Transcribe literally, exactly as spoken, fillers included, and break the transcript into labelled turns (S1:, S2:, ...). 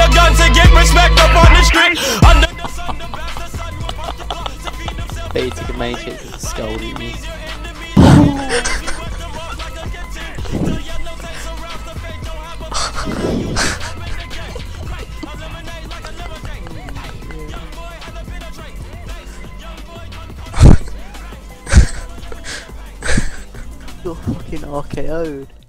S1: the gun to get respect up on the street. Under the sun, the bastard son will
S2: Basic and Matrix is scolding me. You're fucking R K O'd.